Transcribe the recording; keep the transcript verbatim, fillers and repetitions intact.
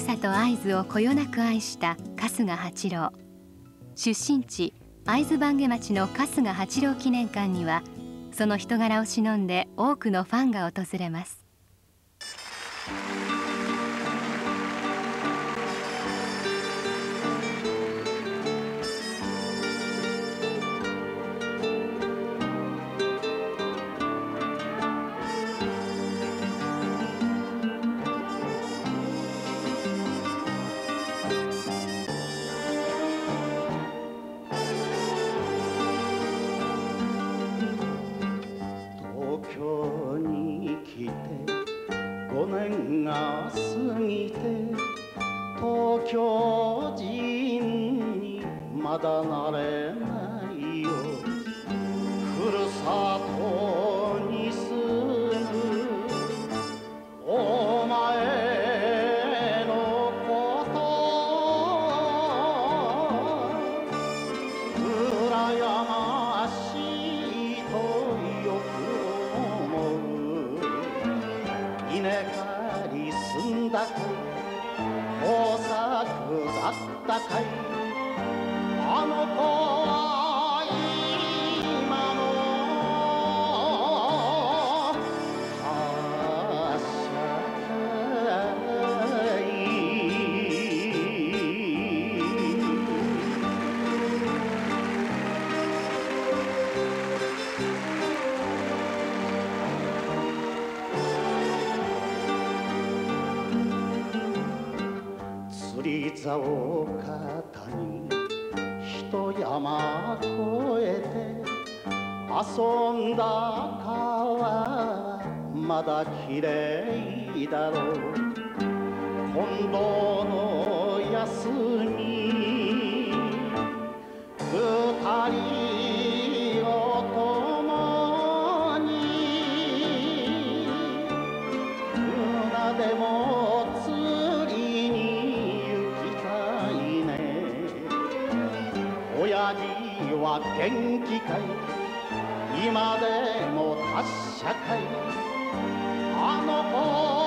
さと会津をこよなく愛した春日八郎。出身地会津坂下町の春日八郎記念館には、その人柄を偲んで多くのファンが訪れます。 ごねんが過ぎて東京人にまだなれないよ。ふるさとに住むお前のこと羨ましいとよく思う。稲刈り済んだかい、豊作だったかい、あの子は今もはしゃかい。釣り竿肩に一山越えて遊んだ川まだきれいだろう。今度の休み二人を共に船でも釣りに行きたいね。親父は元気かい、今でも達者かい、あの子